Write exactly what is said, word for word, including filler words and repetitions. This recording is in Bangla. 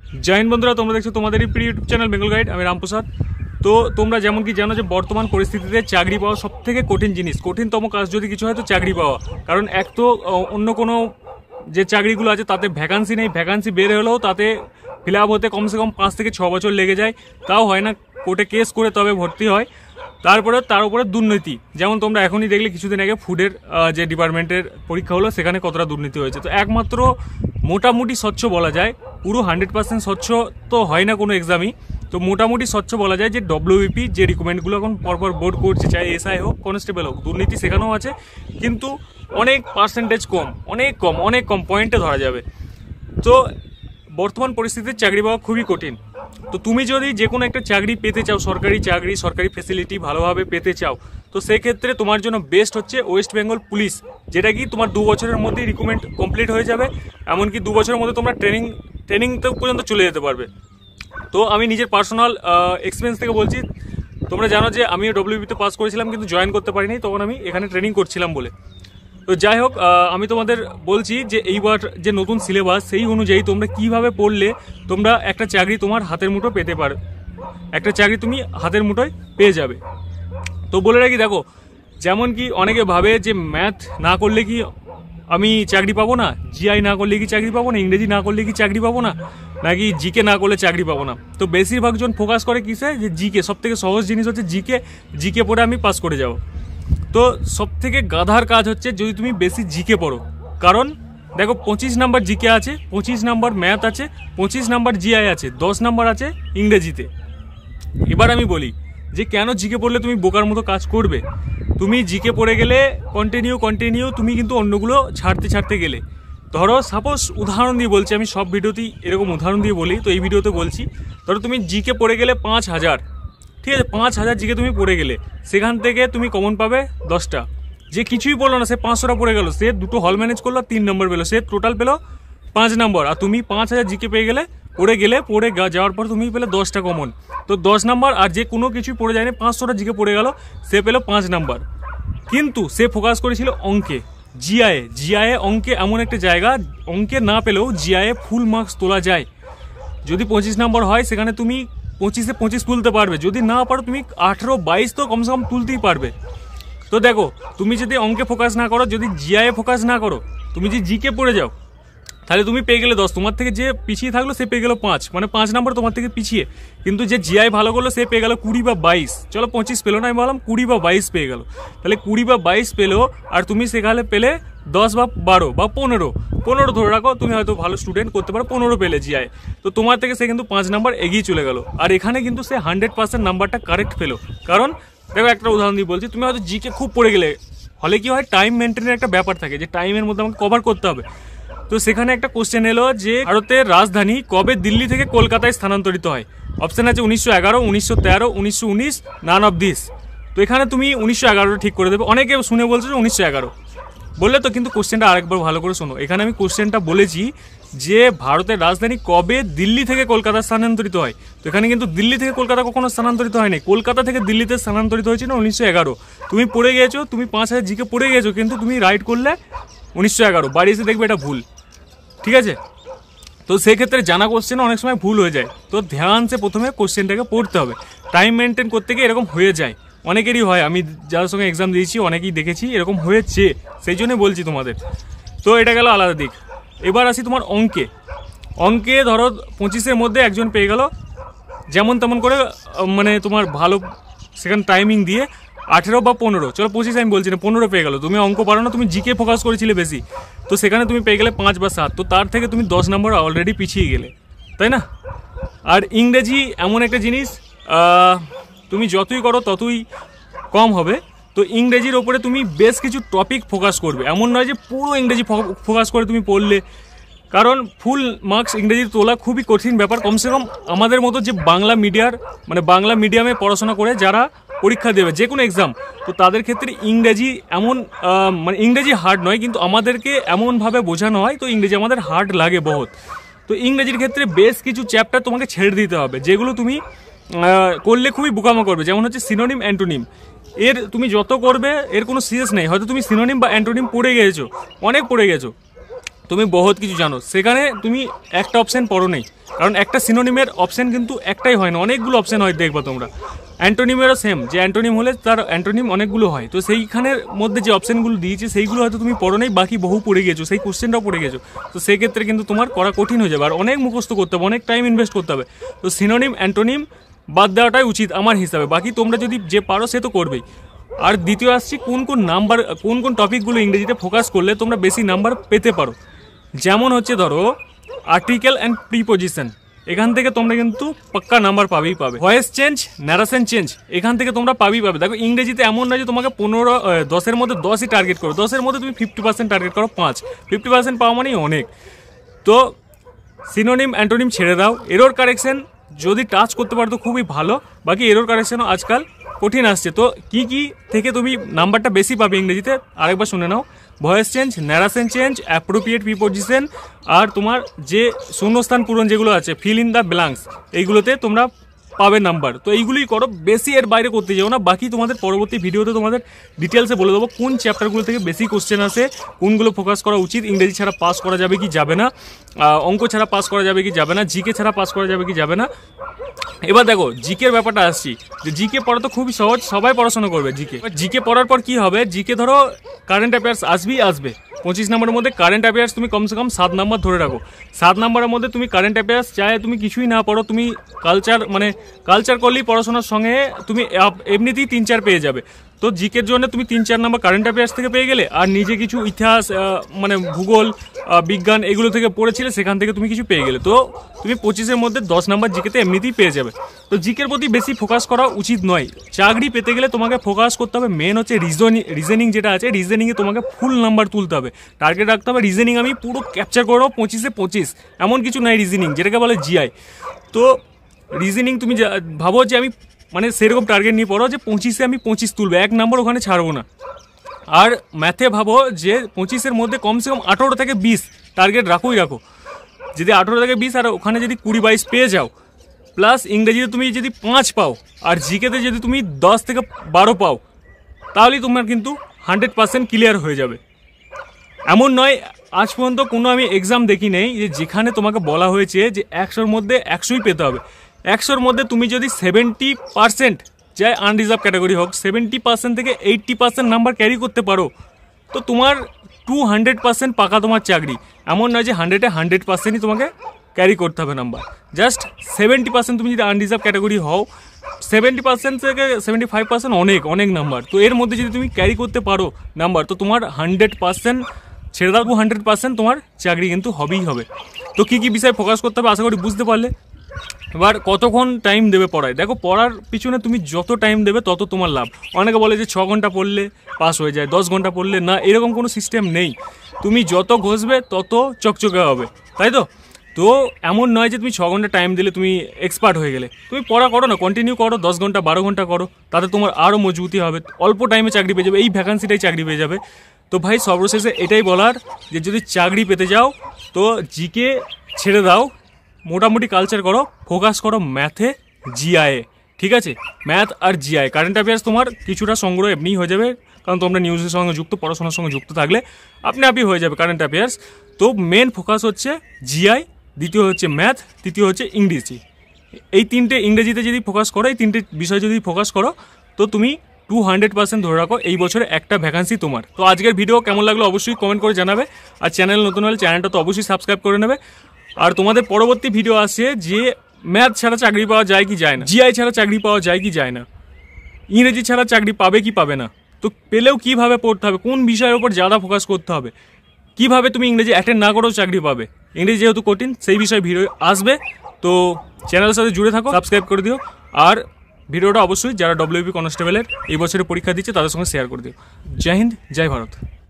जय हिंद बंधुरा তোমরা দেখছো তোমাদের এই প্রিয় ইউটিউব চ্যানেল বেঙ্গল গাইড। আমি রামপ্রসাদ। তো তোমরা যেমন কি জানো যে বর্তমান পরিস্থিতিতে চাকরি পাওয়া সবথেকে কঠিন জিনিস, কঠিনতম কাজ যদি কিছু হয় তো চাকরি পাওয়া। কারণ এক তো অন্য কোনো যে চাকরিগুলো আছে তাতে ভ্যাকান্সি নেই, ভ্যাকান্সি বের হলেও তাতে ফিল আপ হতে কমসে কম পাঁচ থেকে ছ বছর লেগে যায়, তাও হয় না, কোর্টে কেস করে তবে ভর্তি হয়। তারপরে তার উপরে দুর্নীতি, যেমন তোমরা এখনই দেখলে কিছুদিন আগে ফুডের যে ডিপার্টমেন্টের পরীক্ষা হলো সেখানে কতটা দুর্নীতি হয়েছে। তো একমাত্র মোটামুটি স্বচ্ছ বলা যায়, পুরো হান্ড্রেড পার্সেন্ট স্বচ্ছ তো হয় না কোনো এক্সামই, তো মোটামুটি স্বচ্ছ বলা যায় যে ডব্লিউবিপি যে রিকমেন্ডগুলো এখন পরপর বোর্ড করছে, চাই এসআই হোক কনস্টেবল হোক, দুর্নীতি সেখানেও আছে, কিন্তু অনেক পার্সেন্টেজ কম, অনেক কম অনেক কম পয়েন্টে ধরা যাবে। তো বর্তমান পরিস্থিতিতে চাকরি পাওয়া খুবই কঠিন। তো তুমি যদি যে কোনো একটা চাকরি পেতে চাও, সরকারি চাকরি, সরকারি ফেসিলিটি ভালোভাবে পেতে চাও, তো সেক্ষেত্রে তোমার জন্য বেস্ট হচ্ছে ওয়েস্ট বেঙ্গল পুলিশ, যেটা কি তোমার দু বছরের মধ্যেই রিক্রুটমেন্ট কমপ্লিট হয়ে যাবে, এমনকি দু বছরের মধ্যে তোমরা ট্রেনিং ট্রেনিং পর্যন্ত চলে যেতে পারবে। তো আমি নিজের পার্সোনাল এক্সপিরিয়েন্স থেকে বলছি, তোমরা জানো যে আমিও ডব্লিউবিতে পাস করেছিলাম কিন্তু জয়েন করতে পারিনি, তখন আমি এখানে ট্রেনিং করছিলাম বলে। তো যাই হোক, আমি তোমাদের বলছি যে এইবার যে নতুন সিলেবাস সেই অনুযায়ী তোমরা কিভাবে পড়লে তোমরা একটা চাকরি তোমার হাতের মুঠো পেতে পারো, একটা চাকরি তুমি হাতের মুঠোয় পেয়ে যাবে। তো বলে রাখি, দেখো যেমন কি অনেকে ভাবে যে ম্যাথ না করলে কি আমি চাকরি পাবো না, জিআই না করলে কি চাকরি পাবো না, ইংরেজি না করলে কি চাকরি পাবো না, নাকি জিকে না করলে চাকরি পাবো না। তো বেশিরভাগ জন ফোকাস করে কিসে, যে জিকে, সব থেকে সহজ জিনিস হচ্ছে জিকে, জিকে পড়ে আমি পাস করে যাবো। তো সব থেকে গাধার কাজ হচ্ছে যদি তুমি বেশি জিকে পড়ো, কারণ দেখো পঁচিশ নাম্বার জিকে আছে, পঁচিশ নাম্বার ম্যাথ আছে, পঁচিশ নাম্বার জিআই আছে, দশ নাম্বার আছে ইংরেজিতে। এবার আমি বলি যে কেন জিকে পড়লে তুমি বোকার মতো কাজ করবে। তুমি জিকে পড়ে গেলে কন্টিনিউ কন্টিনিউ তুমি কিন্তু অন্যগুলো ছাড়তে ছাড়তে গেলে, ধরো সাপোজ উদাহরণ দিয়ে বলছি, আমি সব ভিডিওতেই এরকম উদাহরণ দিয়ে বলি, তো এই ভিডিওতে বলছি, ধরো তুমি জিকে পড়ে গেলে পাঁচ হাজার, ঠিক আছে, পাঁচ হাজার জিকে তুমি পড়ে গেলে, সেখান থেকে তুমি কমন পাবে দশটা। যে কিছুই বললো না, সে পাঁচশোটা পড়ে গেল, সে দুটো হল ম্যানেজ করলো, তিন নম্বর পেলো, সে টোটাল পেলো পাঁচ নম্বর। আর তুমি পাঁচ হাজার জিকে পেয়ে গেলে, পড়ে গেলে, পড়ে যাওয়ার পর তুমি পেলে দশটা কমন, তো দশ নাম্বার। আর যে কোনো কিছুই পড়ে যায়নি, পাঁচশোটা জিকে পড়ে গেল, সে পেলো পাঁচ নাম্বার। কিন্তু সে ফোকাস করেছিল অঙ্কে, জিআইএ, জিআইএ অঙ্কে এমন একটা জায়গা, অঙ্কে না পেলেও জিআইএ ফুল মার্কস তোলা যায়। যদি পঁচিশ নাম্বার হয় সেখানে তুমি পঁচিশে পঁচিশ তুলতে পারবে, যদি না পারো তুমি আঠেরো বাইশ তো কমসে কম তুলতেই পারবে। তো দেখো, তুমি যদি অঙ্কে ফোকাস না করো, যদি জিআইএ ফোকাস না করো, তুমি যদি জিকে পড়ে যাও, তাহলে তুমি পেয়ে গেলে দশ, তোমার থেকে যে পিছিয়ে থাকলো সে পেয়ে গেলো পাঁচ, মানে পাঁচ নাম্বার তোমার থেকে পিছিয়ে। কিন্তু যে জিআই ভালো করলো সে পেয়ে গেল কুড়ি বা বাইশ, চলো পঁচিশ পেলো না, আমি বললাম কুড়ি বা বাইশ পেয়ে গেল, তাহলে কুড়ি বা বাইশ পেলো, আর তুমি সেখানে পেলে দশ বা বারো বা পনেরো, পনেরো ধরে রাখো, তুমি হয়তো ভালো স্টুডেন্ট করতে পারো, পনেরো পেলে জিআই, তো তোমার থেকে সে কিন্তু পাঁচ নাম্বার এগিয়ে চলে গেল। আর এখানে কিন্তু সে হান্ড্রেড পার্সেন্ট নাম্বারটা কারেক্ট পেলো। কারণ দেখো, একটা উদাহরণ দিয়ে বলছি, তুমি হয়তো জিকে খুব পড়ে গেলে, ফলে কি হয়, টাইম মেনটেনের একটা ব্যাপার থাকে, যে টাইমের মধ্যে আমাকে কভার করতে হবে। তো সেখানে একটা কোশ্চেন এলো যে ভারতের রাজধানী কবে দিল্লি থেকে কলকাতায় স্থানান্তরিত হয়। অপশন আছে উনিশশো এগারো, উনিশশো তেরো, উনিশশো উনিশ, নান অফ দিস। তো এখানে তুমি উনিশশো এগারোটা ঠিক করে দেবে। অনেকে শুনে বলছো যে উনিশশো এগারো বললে, তো কিন্তু কোশ্চেনটা আরেকবার ভালো করে শোনো। এখানে আমি কোশ্চেনটা বলেছি যে ভারতের রাজধানী কবে দিল্লি থেকে কলকাতা স্থানান্তরিত হয়। তো এখানে কিন্তু দিল্লি থেকে কলকাতা কখনো স্থানান্তরিত হয়নি, কলকাতা থেকে দিল্লিতে স্থানান্তরিত হয়েছিল উনিশশো এগারো। তুমি পড়ে গিয়েছো, তুমি পাঁচ হাজার জিকে পড়ে গিয়েছো, কিন্তু তুমি রাইট করলে উনিশশো এগারো, বাড়ি এসে দেখবে এটা ভুল, ঠিক আছে। তো সেক্ষেত্রে জানা কোশ্চেন অনেক সময় ভুল হয়ে যায়, তো ধ্যানসে প্রথমে কোশ্চেনটাকে পড়তে হবে। টাইম মেনটেন করতে গিয়ে এরকম হয়ে যায়, অনেকেরই হয়, আমি যাদের সঙ্গে এক্সাম দিয়েছি অনেকেই দেখেছি এরকম হয়েছে, সেই জন্য বলছি তোমাদের। তো এটা গেল আলাদা দিক। এবার আসি তোমার অঙ্কে। অঙ্কে ধরো পঁচিশের মধ্যে একজন পেয়ে গেল, যেমন তেমন করে, মানে তোমার ভালো সেখানে টাইমিং দিয়ে আঠেরো বা পনেরো, চলো পঁচিশ আমি বলছি না, পনেরো পেয়ে গেলো। তুমি অঙ্ক পারো না, তুমি জিকে ফোকাস করেছিলে বেশি, তো সেখানে তুমি পেয়ে গেলে পাঁচ বা সাত, তো তার থেকে তুমি দশ নম্বর অলরেডি পিছিয়ে গেলে, তাই না। আর ইংরেজি এমন একটা জিনিস, তুমি যতই করো ততই কম হবে। তো ইংরেজির ওপরে তুমি বেশ কিছু টপিক ফোকাস করবে, এমন নয় যে পুরো ইংরেজি ফোকাস করে তুমি পড়লে, কারণ ফুল মার্কস ইংরেজির তোলা খুবই কঠিন ব্যাপার। কমসে কম আমাদের মতো যে বাংলা মিডিয়ার, মানে বাংলা মিডিয়ামে পড়াশোনা করে যারা পরীক্ষা দেবে যে কোনো এক্সাম, তো তাদের ক্ষেত্রে ইংরেজি এমন, মানে ইংরেজি হার্ড নয়, কিন্তু আমাদেরকে এমনভাবে বোঝানো হয়, তো ইংরেজি আমাদের হার্ড লাগে বহুত। তো ইংরেজির ক্ষেত্রে বেশ কিছু চ্যাপ্টার তোমাকে ছেড়ে দিতে হবে, যেগুলো তুমি করলে খুবই বোকামো করবে। যেমন হচ্ছে সিনোনিম, অ্যান্টোনিম, এর তুমি যত করবে এর কোনো শেষ নেই। হয়তো তুমি সিনোনিম বা অ্যান্টোনিম পড়ে গিয়েছো, অনেক পড়ে গেছো, তুমি বহুত কিছু জানো, সেখানে তুমি একটা অপশান পড়ো নেই, কারণ একটা সিনোনিমের অপশান কিন্তু একটাই হয় না, অনেকগুলো অপশান হয় দেখবা তোমরা। অ্যান্টোনিমেরও সেম, যে অ্যান্টোনিম হলে তার অ্যান্টোনিম অনেকগুলো হয়, তো সেইখানের মধ্যে যে অপশানগুলো দিয়েছে সেইগুলো হয়তো তুমি পড়ো নেই, বাকি বহু পড়ে গেছো, সেই কোশ্চেনটাও পড়ে গেছো, তো সেই ক্ষেত্রে কিন্তু তোমার করা কঠিন হয়ে যাবে, আর অনেক মুখস্থ করতে হবে, অনেক টাইম ইনভেস্ট করতে হবে। তো সিনোনিম অ্যান্টোনিম বাদ দেওয়াটাই উচিত আমার হিসাবে, বাকি তোমরা যদি যে পারো সে তো করবেই। আর দ্বিতীয় আসছি কোন কোন নাম্বার, কোন কোন টপিকগুলো ইংরেজিতে ফোকাস করলে তোমরা বেশি নাম্বার পেতে পারো। যেমন হচ্ছে ধরো আর্টিকেল অ্যান্ড প্রিপোজিশন, এখান থেকে তোমরা কিন্তু পাক্কা নাম্বার পাবেই পাবে। ভয়েস চেঞ্জ, ন্যারেশন চেঞ্জ, এখান থেকে তোমরা পাবেই পাবে। দেখো ইংরেজিতে এমন না যে তোমাকে পনেরো দশের মধ্যে দশই টার্গেট করো, দশের মধ্যে তুমি ফিফটি পার্সেন্ট টার্গেট করো, পাঁচ ফিফটি পার্সেন্ট পাওয়া মানেই অনেক। তো সিনোনিম অ্যান্টোনিম ছেড়ে দাও। এরর কারেকশন যদি টাচ করতে পারো তো খুবই ভালো, বাকি এরর কারেকশনও আজকাল কঠিন আসছে। তো কি কি থেকে তুমি নাম্বারটা বেশি পাবে ইংরেজিতে আরেকবার শুনে নাও। Voice change, narration change, appropriate preposition, আর তোমার যে শূন্যস্থান পূরণ যেগুলো আছে, ফিল ইন দ্য ব্ল্যাঙ্কস, এইগুলোতে তোমরা পাবে নাম্বার। তো এইগুলোই করো, বেশি এর বাইরে করতে যাও না। বাকি তোমাদের পরবর্তী ভিডিওতে তোমাদের ডিটেলসে বলে দেবো কোন চ্যাপ্টারগুলো থেকে বেশি কোশ্চেন আসে, কোনগুলো ফোকাস করা উচিত, ইংরেজি ছাড়া পাস করা যাবে কি যাবে না, অঙ্ক ছাড়া পাস করা যাবে কি যাবে না, জিকে ছাড়া পাস করা যাবে কি যাবে না। এবার দেখো জিকের ব্যাপারটা আসছি, যে জিকে পড়া তো খুবই সহজ, সবাই পড়াশোনা করবে জিকে। জিকে পড়ার পর কি হবে, জিকে ধরো কারেন্ট অ্যাফেয়ার্স আসবেই আসবে, পঁচিশ নম্বরের মধ্যে কারেন্ট অ্যাফেয়ার্স তুমি কমসে কম সাত নাম্বার ধরে রাখো। সাত নাম্বারের মধ্যে তুমি কারেন্ট অ্যাফেয়ার্স চাই তুমি কিছুই না পড়ো, তুমি কালচার মানে কালচার করলেই পড়াশোনার সঙ্গে তুমি এমনিতেই তিন চার পেয়ে যাবে। তো জিকের জন্য তুমি তিন চার নাম্বার কারেন্ট অ্যাফেয়ার্স থেকে পেয়ে গেলে, আর নিজে কিছু ইতিহাস মানে ভূগোল বিজ্ঞান এগুলো থেকে পড়েছিলে সেখান থেকে তুমি কিছু পেয়ে গেলে, তো তুমি পঁচিশের মধ্যে দশ নাম্বার জিকেতে এমনিতেই পেয়ে যাবে। তো জিকের প্রতি বেশি ফোকাস করা উচিত নয়। চাকরি পেতে গেলে তোমাকে ফোকাস করতে হবে মেন হচ্ছে রিজনিং, রিজনিং যেটা আছে রিজনিংয়ে তোমাকে ফুল নাম্বার তুলতে হবে, টার্গেট রাখতে হবে রিজনিং আমি পুরো ক্যাপচার করবো পঁচিশে পঁচিশ, এমন কিছু নাই রিজনিং যেটাকে বলে জিআই। তো রিজনিং তুমি ভাবো যে আমি মানে সেরকম টার্গেট নিয়ে পড়ো যে পঁচিশে আমি পঁচিশ তুলবো, এক নাম্বার ওখানে ছাড়বো না। আর ম্যাথে ভাবো যে পঁচিশের মধ্যে কমসে কম আঠেরো থেকে বিশ টার্গেট রাখোই রাখো। যদি আঠেরো থেকে বিশ আর ওখানে যদি কুড়ি বাইশ পেয়ে যাও, প্লাস ইংরেজিতে তুমি যদি পাঁচ পাও, আর জিকেতে যদি তুমি দশ থেকে বারো পাও, তাহলেই তোমার কিন্তু হান্ড্রেড পার্সেন্ট ক্লিয়ার হয়ে যাবে। এমন নয়, আজ পর্যন্ত কোনো আমি এক্সাম দেখি নেই যে যেখানে তোমাকে বলা হয়েছে যে একশোর মধ্যে একশোই পেতে হবে। একশোর মধ্যে তুমি যদি সেভেন্টি পার্সেন্ট চাই আনরিজার্ভ ক্যাটাগরি হোক, সেভেন্টি পার্সেন্ট থেকে এইট্টি পার্সেন্ট নাম্বার ক্যারি করতে পারো, তো তোমার টু হান্ড্রেড পার্সেন্ট পাকা তোমার চাকরি। এমন নয় যে হান্ড্রেডে হান্ড্রেড পার্সেন্টই তোমাকে ক্যারি করতে হবে নাম্বার, জাস্ট সেভেন্টি পার্সেন্ট তুমি যদি আনরিজার্ভ ক্যাটাগরি হও, সেভেন্টি পার্সেন্ট থেকে সেভেন্টি ফাইভ পার্সেন্ট অনেক অনেক নাম্বার। তো এর মধ্যে যদি তুমি ক্যারি করতে পারো নাম্বার, তো তোমার হান্ড্রেড পার্সেন্ট ছেড়ে দাও, টু হান্ড্রেড পার্সেন্ট তোমার চাকরি কিন্তু হবেই হবে। তো কী কী বিষয়ে ফোকাস করতে হবে আশা করি বুঝতে পারলে। এবার কতক্ষণ টাইম দেবে পড়ায়, দেখো পড়ার পিছনে তুমি যত টাইম দেবে তত তোমার লাভ। অনেকে বলে যে ছ ঘন্টা পড়লে পাস হয়ে যায়, দশ ঘন্টা পড়লে না, এরকম কোনো সিস্টেম নেই। তুমি যত ঘষবে তত চকচকে হবে, তাই তো? তো এমন নয় যে তুমি ছ ঘন্টা টাইম দিলে তুমি এক্সপার্ট হয়ে গেলে। তুমি পড়া করো না, কন্টিনিউ করো, দশ ঘন্টা বারো ঘন্টা করো, তাতে তোমার আরও মজবুতি হবে, অল্প টাইমে চাকরি পেয়ে যাবে, এই ভ্যাকান্সিটাই চাকরি পেয়ে যাবে। তো ভাই সর্বশেষে এটাই বলার যে যদি চাকরি পেতে যাও তো জিকে ছেড়ে দাও, মোটামুটি কালচার করো, ফোকাস করো ম্যাথে, জিআইয়ে, ঠিক আছে? ম্যাথ আর জিআই, কারেন্ট অ্যাফেয়ার্স তোমার কিছুটা সংগ্রহ এমনিই হয়ে যাবে, কারণ তোমরা নিউজের সঙ্গে যুক্ত, পড়াশোনার সঙ্গে যুক্ত থাকলে আপনি আপনি হয়ে যাবে কারেন্ট অ্যাফেয়ার্স। তো মেন ফোকাস হচ্ছে জিআই, দ্বিতীয় হচ্ছে ম্যাথ, তৃতীয় হচ্ছে ইংরেজি। এই তিনটে ইংরেজিতে যদি ফোকাস করো, এই তিনটে বিষয় যদি ফোকাস করো, তো তুমি টু হান্ড্রেড পার্সেন্ট ধরে রাখো এই বছরে একটা ভ্যাকান্সি তোমার। তো আজকের ভিডিও কেমন লাগলো অবশ্যই কমেন্ট করে জানাবে, আর চ্যানেল নতুন হলে চ্যানেলটা তো অবশ্যই সাবস্ক্রাইব করে নেবে। আর তোমাদের পরবর্তী ভিডিও আসছে যে ম্যাথ ছাড়া চাকরি পাওয়া যায় কি যায় না, জিআই ছাড়া চাকরি পাওয়া যায় কি যায় না, ইংরেজি ছাড়া চাকরি পাবে কি পাবে না, তো পেলেও কীভাবে পড়তে হবে, কোন বিষয়ের ওপর ज़्यादा ফোকাস করতে হবে, কীভাবে তুমি ইংরেজি অ্যাটেন্ড না করেও চাকরি পাবে, ইংরেজি যেহেতু কঠিন সেই বিষয়ে ভিডিও আসবে। তো চ্যানেলের সাথে জুড়ে থাকো, সাবস্ক্রাইব করে দিও, আর ভিডিওটা অবশ্যই যারা ডব্লিউবি কনস্টেবলের এই বছরে পরীক্ষা দিচ্ছে তাদের সঙ্গে শেয়ার করে দিও। জয় হিন্দ, জয় ভারত।